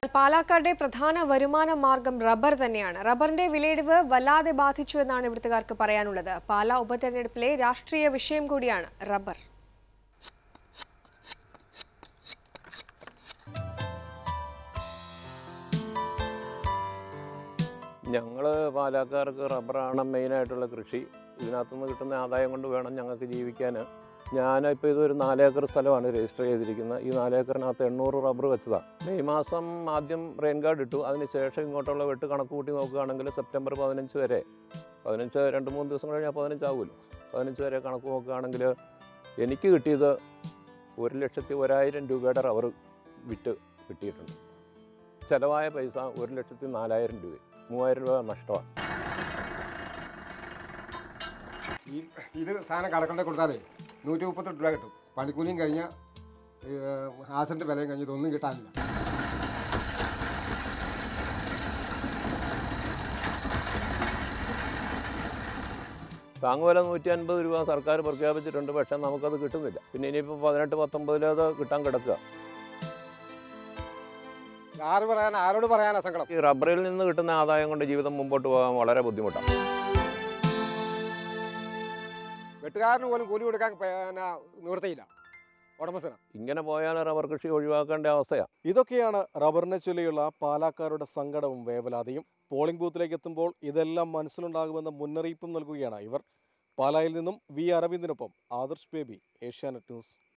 പാലക്കാട്ടെ പ്രധാന വരുമാന മാർഗം റബ്ബർ തന്നെയാണ്. റബ്ബറിന്റെ വിലയിടിവ് വല്ലാതെ ബാധിച്ചു എന്നാണ് ഇവിടുത്തുകാർക്ക് പറയാനുള്ളത്. പാലാ ഉപതെരഞ്ഞെടുപ്പിലെ രാഷ്ട്രീയ വിഷയം കൂടിയാണ് റബ്ബർ. ഞങ്ങൾ പാലക്കാർക്ക് റബ്ബറാണ് മെയിനായിട്ടുള്ള കൃഷി. ഇതിനകത്തുനിന്ന് കിട്ടുന്ന ആദായം കൊണ്ട് വേണം ഞങ്ങൾക്ക് ജീവിക്കാൻ. ഞാനിപ്പോൾ ഇതൊരു 4 ഏക്കർ സ്ഥലമാണ് രജിസ്റ്റർ ചെയ്തിരിക്കുന്നത്. ഈ 4 ഏക്കറിനകത്ത് 800 റബ്ബർ വെച്ചതാണ്. മെയ് മാസം ആദ്യം റെയിൻ ഗാർഡ് ഇട്ടു. അതിന് ശേഷം ഇങ്ങോട്ടുള്ള വെട്ട് കണക്ക് കൂട്ടി നോക്കുകയാണെങ്കിൽ സെപ്റ്റംബർ 15 വരെ 15 2-3 ദിവസം കഴിഞ്ഞാൽ 15 ആവുമല്ലോ. 15 വരെ കണക്ക് നോക്കുകയാണെങ്കിൽ എനിക്ക് കിട്ടിയത് 1,01,000 രൂപയുടെ റബ്ബർ വിറ്റ് കിട്ടിയിട്ടുണ്ട്. ചിലവായ പൈസ 1,04,000 രൂപ, 3,000 രൂപ നഷ്ടമാണ്. ഇത് സാധനം കടക്കൊണ്ട കൊടുത്താലേ 138 രൂപ കിട്ടും. പണിക്കൂലിയും കഴിഞ്ഞ ആസിൻ്റെ വിലയും കഴിഞ്ഞ് ഇതൊന്നും കിട്ടാനില്ല. താങ്ങുവില 150 രൂപ സർക്കാർ പ്രഖ്യാപിച്ചിട്ടുണ്ട്. പക്ഷേ നമുക്കത് കിട്ടുന്നില്ല. പിന്നെ ഇനിയിപ്പോൾ 18-19 അത് കിട്ടാൻ കിടക്കുക. ആരോട് പറയാനാ സങ്കടം? ഈ റബ്ബറിൽ നിന്ന് കിട്ടുന്ന ആദായം കൊണ്ട് ജീവിതം മുമ്പോട്ട് പോകാൻ വളരെ ബുദ്ധിമുട്ടാണ്. വെട്ടുകാരന് പോലും കൂലി കൊടുക്കാൻ നിവൃത്തിയില്ല ഉടമസ്ഥന്. ഇങ്ങനെ പോയാൽ റബ്ബർ കൃഷി ഒഴിവാക്കേണ്ട അവസ്ഥയാണ്. ഇതൊക്കെയാണ് റബ്ബറിനെ ചൊല്ലിയുള്ള പാലക്കാരുടെ സങ്കടവും വേവലാതിയും. പോളിംഗ് ബൂത്തിലേക്ക് എത്തുമ്പോൾ ഇതെല്ലാം മനസ്സിലുണ്ടാകുമെന്ന മുന്നറിയിപ്പും നൽകുകയാണ് ഇവർ. പാലായിൽ നിന്നും വി അരവിന്ദിനൊപ്പം ആദർശ് ബേബി, ഏഷ്യാനെറ്റ് ന്യൂസ്.